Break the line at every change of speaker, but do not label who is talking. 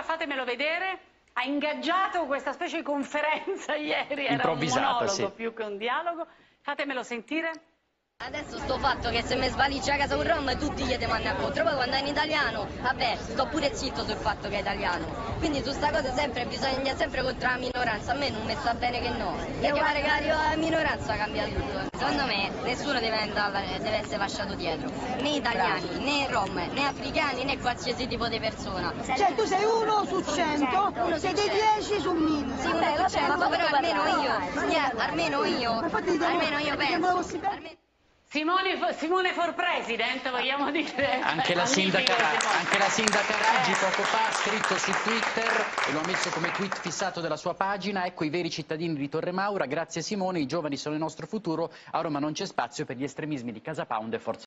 Maura, fatemelo vedere. Ha ingaggiato questa specie di conferenza ieri, era un
improvvisata,
monologo
sì,
più che un dialogo. Fatemelo sentire.
Adesso sto fatto che se mi svaliccia a casa un rom tutti gli demandano contro, poi quando è in italiano, vabbè, sto pure zitto sul fatto che è italiano. Quindi su sta cosa sempre bisogna sempre contro la minoranza, a me non mi sta bene che no. Perché pare che la minoranza cambia tutto. Secondo me nessuno deve essere lasciato dietro. Né italiani, né rom, né africani, né qualsiasi tipo di persona.
Cioè tu sei 1 su 100, siete 10 su 1000.
Sì, 1 su 100, però almeno io penso.
Simone for President, vogliamo dire.
anche la sindaca Raggi poco fa ha scritto su Twitter e lo ha messo come tweet fissato della sua pagina: ecco i veri cittadini di Torre Maura, grazie Simone, i giovani sono il nostro futuro, a Roma non c'è spazio per gli estremismi di Casa Pound e Forza